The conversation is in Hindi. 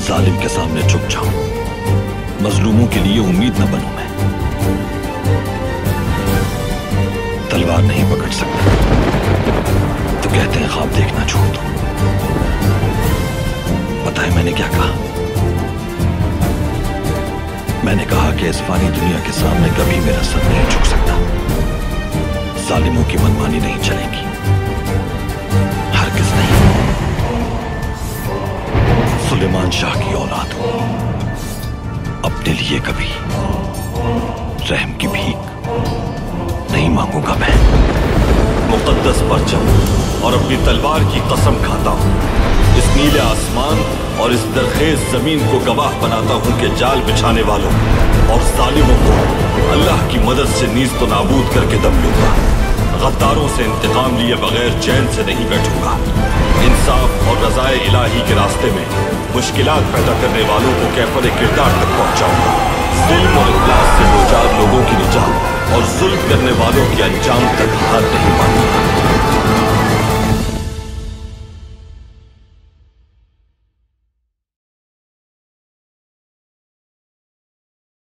जालिम के सामने झुक जाऊं, मजलूमों के लिए उम्मीद न बनूं मैं। तलवार नहीं पकड़ सकता तो कहते हैं ख्वाब देखना छोड़ दो। पता है मैंने क्या कहा? मैंने कहा कि इस फानी दुनिया के सामने कभी मेरा सर नहीं झुक सकता। जालिमों की मनमानी नहीं चलेगी, हरगिज़ नहीं। सुलेमान शाह की औलाद हूं, अपने लिए कभी रहम की भीख नहीं मांगूंगा मैं। मुकद्दस परचम और अपनी तलवार की कसम खाता हूं, इस नीले आसमान और इस दरखेज जमीन को गवाह बनाता हूं कि जाल बिछाने वालों और जालिमों को अल्लाह की मदद से नीज़ तो नाबूद करके दम लूंगा। गद्दारों से इंतकाम लिए बगैर चैन से नहीं बैठूंगा। इंसाफ और रज़ाए इलाही के रास्ते में मुश्किलात पैदा करने वालों को कैफरे किरदार तक पहुंचाऊंगा। जुल्म और इख्लास से दो चार लोगों की निजात और जुल्म करने वालों के अंजाम तक हाथ